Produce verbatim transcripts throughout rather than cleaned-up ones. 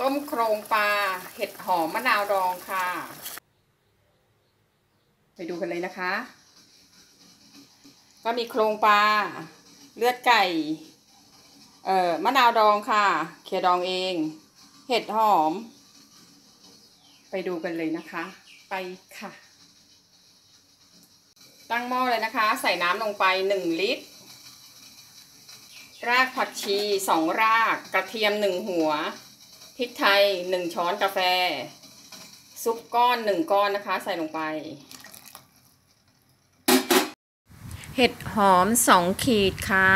ต้มโครงปลาเห็ดหอมมะนาวดองค่ะไปดูกันเลยนะคะก็มีโครงปลาเลือดไก่เอ่อมะนาวดองค่ะเคี่ยวดองเองเห็ดหอมไปดูกันเลยนะคะไปค่ะตั้งหม้อเลยนะคะใส่น้ำลงไปหนึ่งลิตรรากผักชีสองรากกระเทียมหนึ่งหัวพริกไทยหนึ่งช้อนกาแฟซุปก้อนหนึ่งก้อนนะคะใส่ลงไปเห็ดหอมสองขีดค่ะ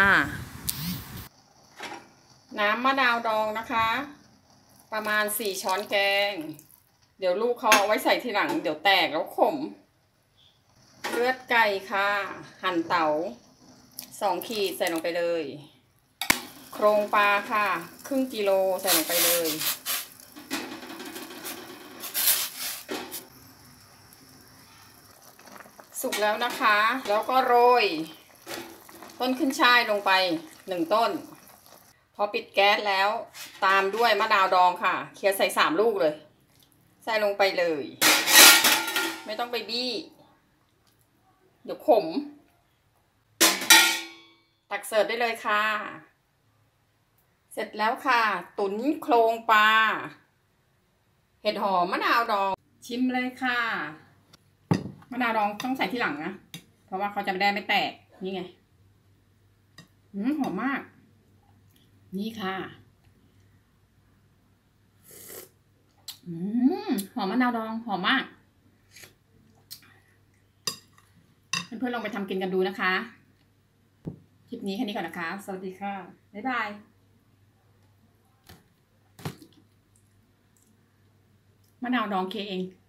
น้ำมะนาวดองนะคะประมาณสี่ช้อนแกงเดี๋ยวลูกเขาเอาไว้ใส่ทีหลังเดี๋ยวแตกแล้วขมเลือดไก่ค่ะหั่นเต๋าสองขีดใส่ลงไปเลยโครงปลาค่ะครึ่งกิโลใส่ลงไปเลยสุกแล้วนะคะแล้วก็โรยต้นขึ้นช่ายลงไปหนึ่งต้นพอปิดแก๊สแล้วตามด้วยมะนาวดองค่ะเคี่ยวใส่สามลูกเลยใส่ลงไปเลยไม่ต้องไปบี้เดี๋ยวขมตักเสิร์ฟได้เลยค่ะเสร็จแล้วค่ะตุ๋นโครงปลาเห็ดหอมมะนาวดองชิมเลยค่ะมะนาวดองต้องใส่ที่หลังนะเพราะว่าเขาจะไม่ได้ไม่แตกนี่ไงอืมหอมมากนี่ค่ะอืมหอมมะนาวดองหอมมากเพื่อนๆลองไปทำกินกันดูนะคะคลิปนี้แค่นี้ก่อนนะคะสวัสดีค่ะบ๊ายบายมะนาวดองเคเอง